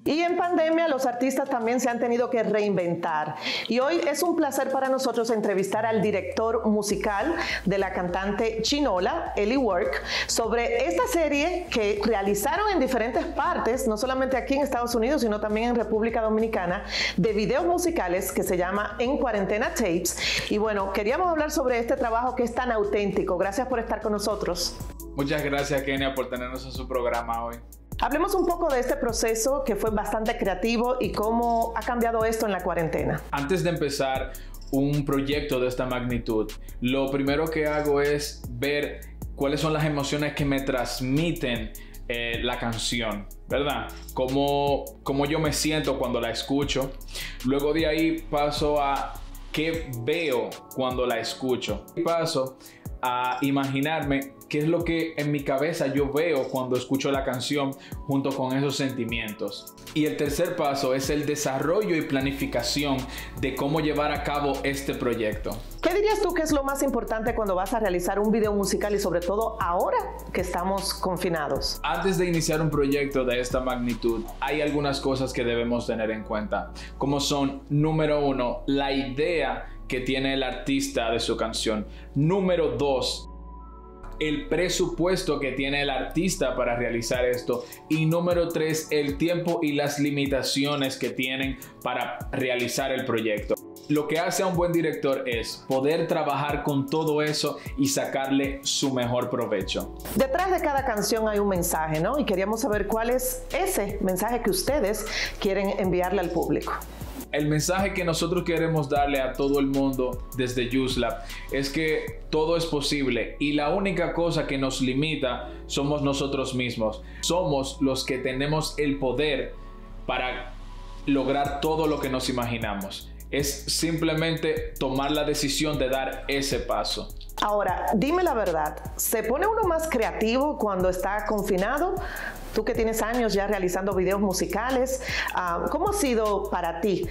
Y en pandemia los artistas también se han tenido que reinventar. Y hoy es un placer para nosotros entrevistar al director musical de la cantante chinola, Ellie Work, sobre esta serie que realizaron en diferentes partes, no solamente aquí en Estados Unidos, sino también en República Dominicana, de videos musicales que se llama En Cuarentena Tapes. Y bueno, queríamos hablar sobre este trabajo que es tan auténtico. Gracias por estar con nosotros. Muchas gracias, Kenia, por tenernos en su programa hoy. Hablemos un poco de este proceso que fue bastante creativo y cómo ha cambiado esto en la cuarentena. Antes de empezar un proyecto de esta magnitud, lo primero que hago es ver cuáles son las emociones que me transmiten la canción, ¿verdad? Cómo yo me siento cuando la escucho. Luego de ahí paso a qué veo cuando la escucho. Y paso a imaginarme qué es lo que en mi cabeza yo veo cuando escucho la canción junto con esos sentimientos. Y el tercer paso es el desarrollo y planificación de cómo llevar a cabo este proyecto. ¿Qué dirías tú que es lo más importante cuando vas a realizar un video musical y sobre todo ahora que estamos confinados? Antes de iniciar un proyecto de esta magnitud, hay algunas cosas que debemos tener en cuenta, como son, número 1, la idea que tiene el artista de su canción. Número 2, el presupuesto que tiene el artista para realizar esto. Y número 3, el tiempo y las limitaciones que tienen para realizar el proyecto. Lo que hace a un buen director es poder trabajar con todo eso y sacarle su mejor provecho. Detrás de cada canción hay un mensaje, ¿no? Y queríamos saber cuál es ese mensaje que ustedes quieren enviarle al público. El mensaje que nosotros queremos darle a todo el mundo desde YouSlap es que todo es posible y la única cosa que nos limita somos nosotros mismos. Somos los que tenemos el poder para lograr todo lo que nos imaginamos. Es simplemente tomar la decisión de dar ese paso. Ahora, dime la verdad, ¿se pone uno más creativo cuando está confinado? Tú que tienes años ya realizando videos musicales, ¿cómo ha sido para ti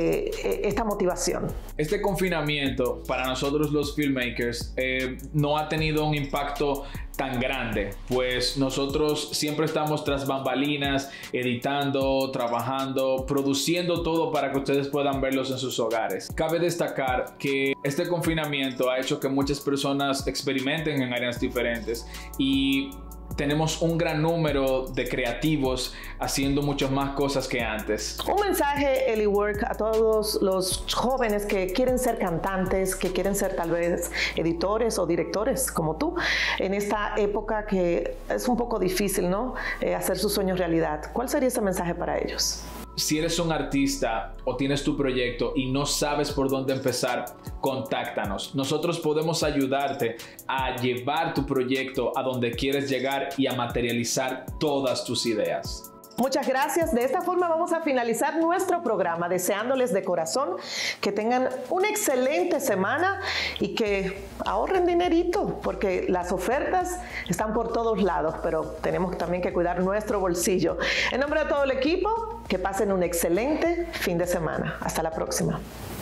esta motivación? Este confinamiento para nosotros los filmmakers no ha tenido un impacto tan grande, pues nosotros siempre estamos tras bambalinas, editando, trabajando, produciendo todo para que ustedes puedan verlos en sus hogares. Cabe destacar que este confinamiento ha hecho que muchas personas experimenten en áreas diferentes y tenemos un gran número de creativos haciendo muchas más cosas que antes. Un mensaje, Ellie Work, a todos los jóvenes que quieren ser cantantes, que quieren ser tal vez editores o directores como tú, en esta época que es un poco difícil, ¿no? Hacer sus sueños realidad. ¿Cuál sería ese mensaje para ellos? Si eres un artista o tienes tu proyecto y no sabes por dónde empezar, contáctanos. Nosotros podemos ayudarte a llevar tu proyecto a donde quieres llegar y a materializar todas tus ideas. Muchas gracias. De esta forma vamos a finalizar nuestro programa, deseándoles de corazón que tengan una excelente semana y que ahorren dinerito, porque las ofertas están por todos lados, pero tenemos también que cuidar nuestro bolsillo. En nombre de todo el equipo, que pasen un excelente fin de semana. Hasta la próxima.